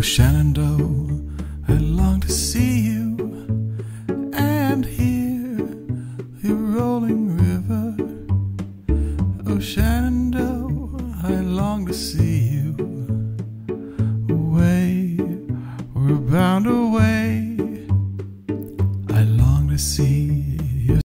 Shenandoah, I long to see you and hear your rolling river. Oh, Shenandoah, I long to see you